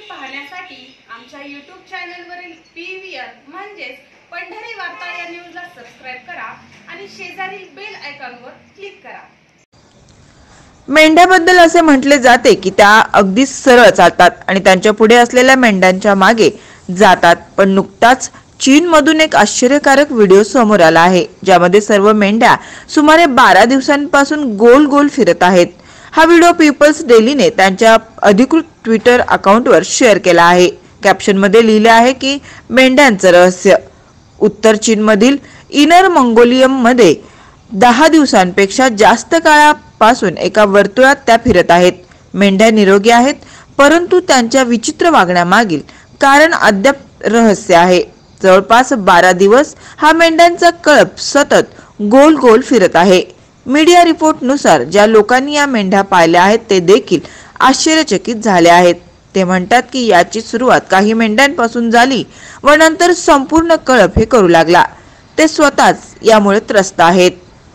पाहण्यासाठी आमच्या YouTube चॅनलवरील PVR म्हणजेच पंढरी वार्ता या न्यूजला सबस्क्राइब करा आणि शेजारील बेल आयकॉनवर क्लिक करा। मेंढ्याबद्दल असे म्हटले जाते की त्या अगदी सरळ चालतात आणि त्यांच्या पुढे असलेल्या मेंढ्यांच्या मागे जातात, पण नुकताच चीनमधून एक आश्चर्यकारक व्हिडिओ समोर आला आहे, ज्यामध्ये सर्व मेंढ्या सुमारे 12 दिवसांपासून गोल गोल फिरत आहेत। हा व्हिडिओ पीपल्स डेलीने त्यांच्या अधिकृत ट्विटर अकाउंटवर शेअर केला आहे। कॅप्शनमध्ये लिहिले आहे की मेंढ्यांचं रहस्य। उत्तर चीनमधील इनर मंगोलियममध्ये 10 दिवसांपेक्षा जास्त काळापासून एका वर्तुळात त्या फिरत आहेत। मेंढ्या निरोगी आहेत, परंतु त्यांच्या विचित्र वागण्यामागील कारण अद्याप रहस्य आहे। जवळपास 12 दिवस हा मेंढ्यांचा कळप सतत गोल गोल फिरत आहे। मीडिया रिपोर्टनुसार ज्या लोकांनी या मेंढ्या पाहिल्या आहेत ते देखील आश्चर्यचकित झाले आहेत। ते म्हणतात की याची सुरुवात काही मेंढ्यांपासून झाली व नंतर संपूर्ण कळप हे करू लागला। ते स्वतःच यामुळे त्रस्त आहेत।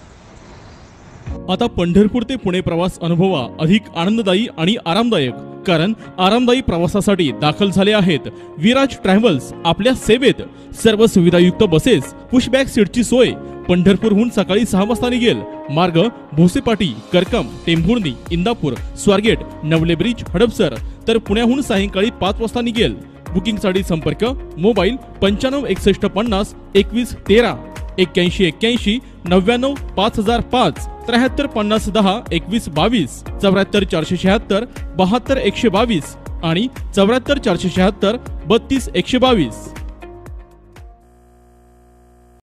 आता पंढरपूर ते पुणे प्रवास अनुभवा अधिक आनंददायी आणि आरामदायक, कारण आरामदायी प्रवासासाठी दाखल झाले आहेत विराज ट्रॅव्हल्स। आपल्या सेवेत सर्व सुविधायुक्त बसेस, पुशबॅक सीटची सोय। पंढरपूरहून सकाळी 6 वाजता निघेल मार्ग भोसेपाटी, करकम, टेंभुर्णी, इंदापूर, स्वारगेट, नवले ब्रिज, हडपसर, तर पुण्याहून सायंकाळी 5 वाजता निघेल। बुकिंगसाठी संपर्क मोबाईल 95 61 50 21 13 81 81 99 5005 73 50 10 21 22 74 476 72 122 आणि 74 476 32 122।